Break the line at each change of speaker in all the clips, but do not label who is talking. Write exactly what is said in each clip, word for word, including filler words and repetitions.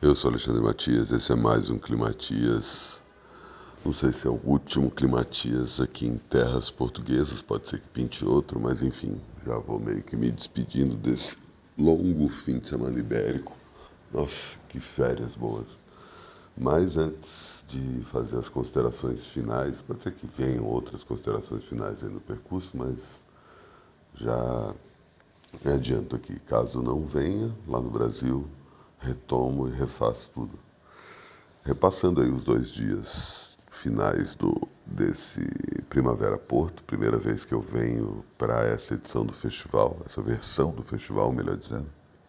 Eu sou Alexandre Matias, esse é mais um Climatias. Não sei se é o último Climatias aqui em terras portuguesas, pode ser que pinte outro, mas enfim, já vou meio que me despedindo desse longo fim de semana ibérico. Nossa, que férias boas. Mas antes de fazer as considerações finais, pode ser que venham outras considerações finais aí no percurso, mas já me adianto aqui, caso não venha, lá no Brasil, retomo e refaço tudo. Repassando aí os dois dias finais do, desse Primavera Porto, primeira vez que eu venho para essa edição do festival, essa versão do festival, melhor dizendo.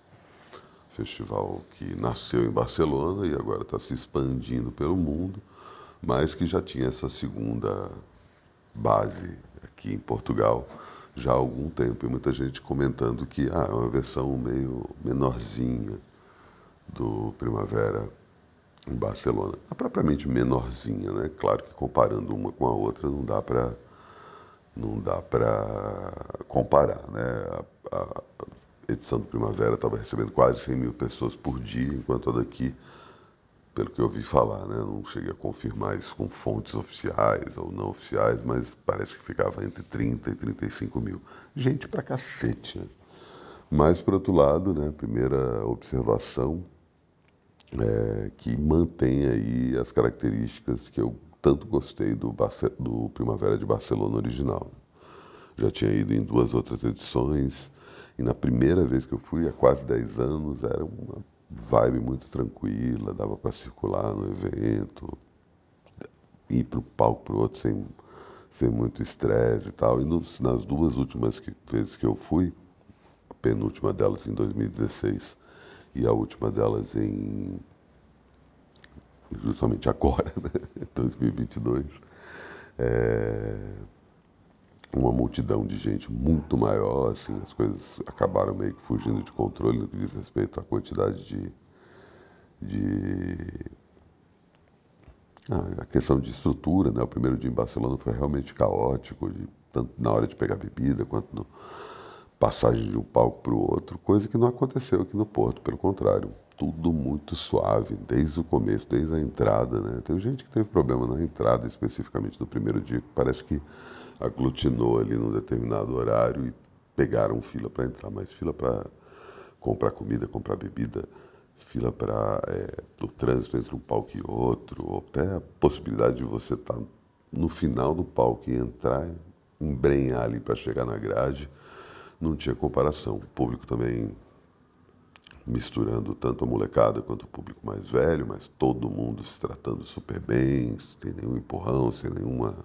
Festival que nasceu em Barcelona e agora está se expandindo pelo mundo, mas que já tinha essa segunda base aqui em Portugal já há algum tempo. E muita gente comentando que ah, é uma versão meio menorzinha do Primavera em Barcelona. É propriamente menorzinha, né? Claro que comparando uma com a outra não dá para não dá para comparar, né? A, a edição do Primavera estava recebendo quase cem mil pessoas por dia, enquanto a daqui, pelo que eu ouvi falar, né? Não cheguei a confirmar isso com fontes oficiais ou não oficiais, mas parece que ficava entre trinta e trinta e cinco mil. Gente pra cacete, né? Mas, por outro lado, né? Primeira observação, é, que mantém aí as características que eu tanto gostei do, Barce do Primavera de Barcelona original. Já tinha ido em duas outras edições, e na primeira vez que eu fui, há quase dez anos, era uma vibe muito tranquila, dava para circular no evento, ir para um palco para o outro sem, sem muito estresse e tal. E nos, nas duas últimas que, vezes que eu fui, a penúltima delas em dois mil e dezesseis e a última delas em justamente agora, né? dois mil e vinte e dois, é uma multidão de gente muito maior, assim, as coisas acabaram meio que fugindo de controle no que diz respeito à quantidade de, de ah, a questão de estrutura, né? O primeiro dia em Barcelona foi realmente caótico, de, tanto na hora de pegar bebida quanto no passagem de um palco para o outro, coisa que não aconteceu aqui no Porto, pelo contrário, tudo muito suave, desde o começo, desde a entrada, né? Tem gente que teve problema na entrada, especificamente no primeiro dia, que parece que aglutinou ali num determinado horário e pegaram fila para entrar, mas fila para comprar comida, comprar bebida, fila para é, o trânsito entre um palco e outro, ou até a possibilidade de você estar no final do palco e entrar, embrenhar ali para chegar na grade, não tinha comparação. O público também misturando tanto a molecada quanto o público mais velho, mas todo mundo se tratando super bem, sem nenhum empurrão, sem nenhuma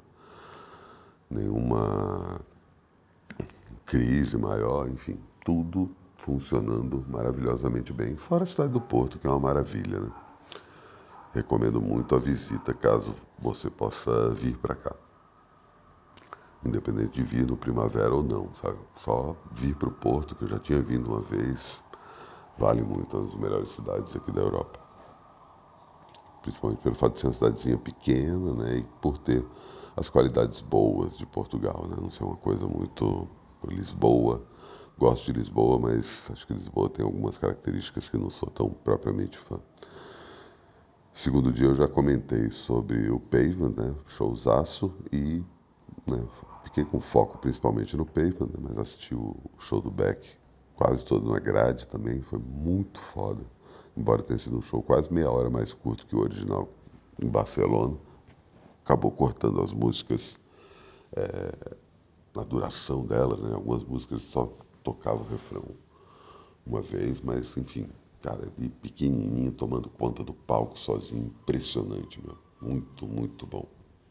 nenhuma crise maior, enfim, tudo funcionando maravilhosamente bem. Fora a cidade do Porto, que é uma maravilha, né? Recomendo muito a visita, caso você possa vir para cá. Independente de vir no primavera ou não, sabe? Só vir para o Porto, que eu já tinha vindo uma vez, vale muito, é uma das melhores cidades aqui da Europa. Principalmente pelo fato de ser uma cidadezinha pequena, né? E por ter as qualidades boas de Portugal, né? Não ser uma coisa muito Lisboa. Gosto de Lisboa, mas acho que Lisboa tem algumas características que não sou tão propriamente fã. Segundo dia eu já comentei sobre o Pavement, né? Showzaço, e né, fiquei com foco principalmente no Pavement, né? Mas assisti o show do Beck quase todo na grade também, foi muito foda. Embora tenha sido um show quase meia hora mais curto que o original em Barcelona, acabou cortando as músicas é, na duração delas, né? Algumas músicas só tocavam o refrão uma vez, mas enfim, cara, e pequenininho tomando conta do palco sozinho, impressionante, meu. Muito, muito bom.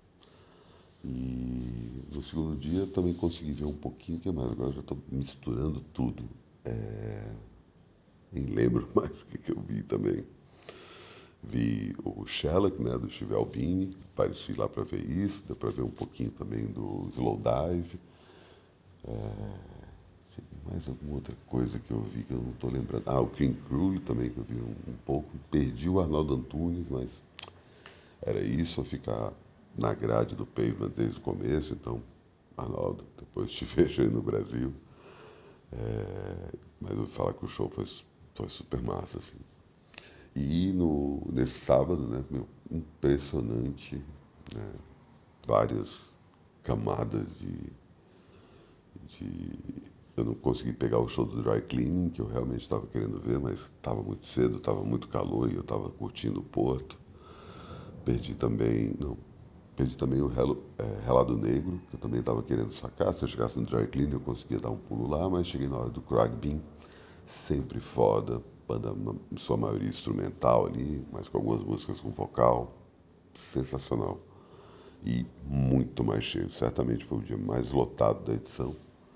E no segundo dia também consegui ver um pouquinho, que mais? Agora já estou misturando tudo. É... Nem lembro mais o que, que eu vi também. Vi o Sherlock, né, do Steve Albini, pareci lá para ver isso, deu para ver um pouquinho também do Slowdive. É... Mais alguma outra coisa que eu vi que eu não estou lembrando. Ah, o King Cruel também, que eu vi um, um pouco. Perdi o Arnaldo Antunes, mas era isso, eu ficar na grade do Pavement desde o começo, então, Arnaldo, depois te vejo aí no Brasil. É... Mas eu vou falar que o show foi, foi super massa, assim. E no, nesse sábado, né, meu, impressionante, né, várias camadas de, de... Eu não consegui pegar o show do Dry Cleaning, que eu realmente estava querendo ver, mas estava muito cedo, estava muito calor e eu estava curtindo o Porto. Perdi também, não, perdi também o Helo, é, Relado Negro, que eu também estava querendo sacar. Se eu chegasse no Dry Cleaning eu conseguia dar um pulo lá, mas cheguei na hora do Crag Bean, sempre foda, banda na sua maioria instrumental ali, mas com algumas músicas com vocal, sensacional. E muito mais cheio, certamente foi o dia mais lotado da edição.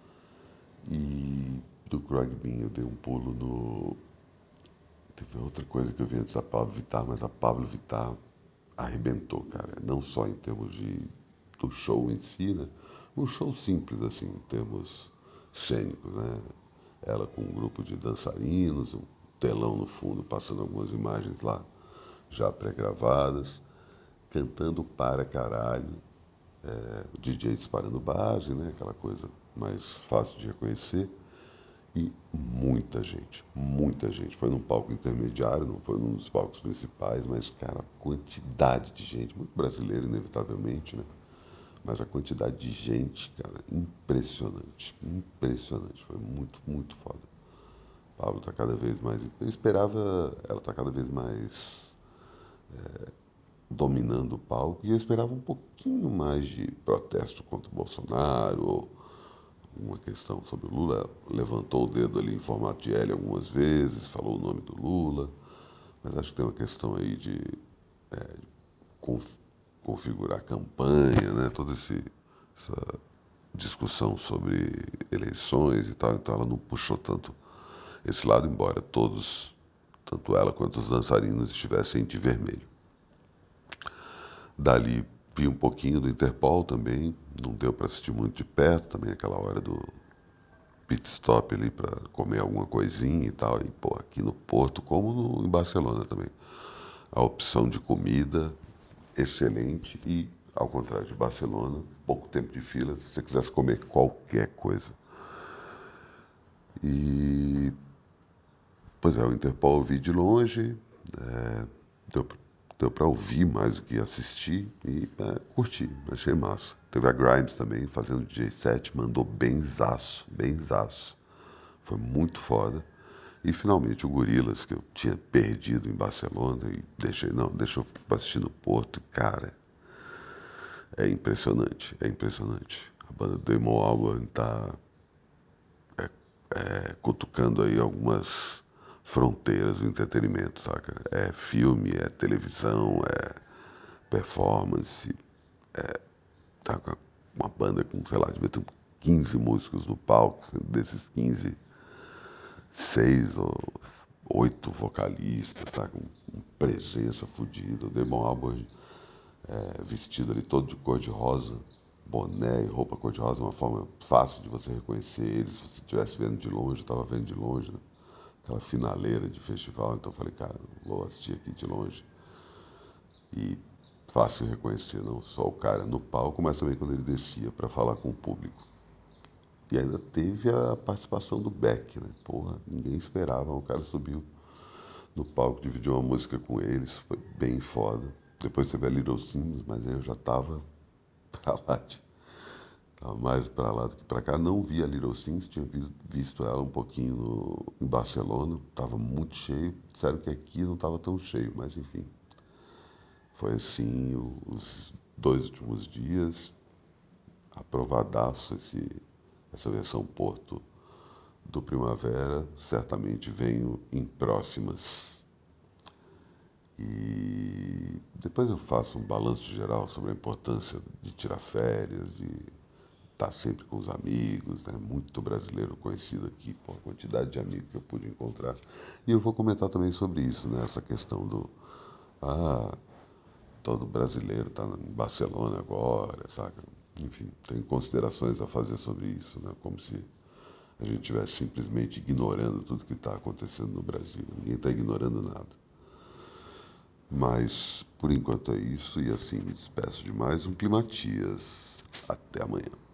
E do Crag Bean eu dei um pulo no... Teve outra coisa que eu vi antes da Pablo Vittar, mas a Pablo Vittar arrebentou, cara. Não só em termos de, do show em si, né? Um show simples, assim, em termos cênicos, né? Ela com um grupo de dançarinos, um telão no fundo, passando algumas imagens lá já pré-gravadas, cantando para caralho, é, o D J disparando base, né? Aquela coisa mais fácil de reconhecer. E muita gente, muita gente. Foi num palco intermediário, não foi num dos palcos principais, mas, cara, a quantidade de gente, muito brasileiro, inevitavelmente, né? Mas a quantidade de gente, cara, impressionante, impressionante. Foi muito, muito foda. Pablo tá cada vez mais. Eu esperava ela tá cada vez mais dominando o palco e eu esperava um pouquinho mais de protesto contra o Bolsonaro ou uma questão sobre o Lula, levantou o dedo ali em formato de L algumas vezes, falou o nome do Lula, mas acho que tem uma questão aí de é, conf, configurar a campanha, né? Toda esse, essa discussão sobre eleições e tal, então ela não puxou tanto esse lado, embora todos, tanto ela quanto os dançarinos estivessem de vermelho. Dali vi um pouquinho do Interpol também, não deu para assistir muito de perto, também aquela hora do pit stop ali para comer alguma coisinha e tal. E, pô, aqui no Porto, como no, em Barcelona também. A opção de comida excelente e, ao contrário de Barcelona, pouco tempo de fila, se você quisesse comer qualquer coisa. E, pois é, o Interpol eu vi de longe, é, deu, deu para ouvir mais do que assistir e é, curti, achei massa. Teve a Grimes também fazendo D J set, mandou benzaço, benzaço. Foi muito foda. E finalmente o Gorillaz, que eu tinha perdido em Barcelona e deixei, não, deixou pra assistir no Porto. Cara, é impressionante, é impressionante. A banda Damon Albarn tá é, é, cutucando aí algumas fronteiras do entretenimento, saca? É filme, é televisão, é performance. Tá com uma banda com, sei lá, devia ter quinze músicos no palco, desses quinze seis ou oito vocalistas, tá? Com presença fodida. O Damon Albarn é, vestido ali todo de cor de rosa, boné e roupa cor de rosa, uma forma fácil de você reconhecer ele. Se você estivesse vendo de longe, eu estava vendo de longe, né? Aquela finaleira de festival, então eu falei, cara, vou assistir aqui de longe. E fácil reconhecer, não só o cara no palco, mas também quando ele descia para falar com o público. E ainda teve a participação do Beck, né? Porra, ninguém esperava, o cara subiu no palco, dividiu uma música com eles, foi bem foda. Depois teve a Little Sims, mas aí eu já tava pra lá, de, tava mais pra lá do que pra cá. Não vi a Little Sims, tinha visto ela um pouquinho no, em Barcelona, tava muito cheio. Disseram que aqui não tava tão cheio, mas enfim. Foi assim os dois últimos dias, aprovadaço esse, essa versão Porto do Primavera, certamente venho em próximas. E depois eu faço um balanço geral sobre a importância de tirar férias, de estar sempre com os amigos, né? Muito brasileiro conhecido aqui, por quantidade de amigos que eu pude encontrar. E eu vou comentar também sobre isso, né? Essa questão do, ah, todo brasileiro está em Barcelona agora, saca? Enfim, tem considerações a fazer sobre isso, né? Como se a gente estivesse simplesmente ignorando tudo que está acontecendo no Brasil. Ninguém está ignorando nada. Mas, por enquanto é isso, e assim me despeço de mais um Climatias. Até amanhã.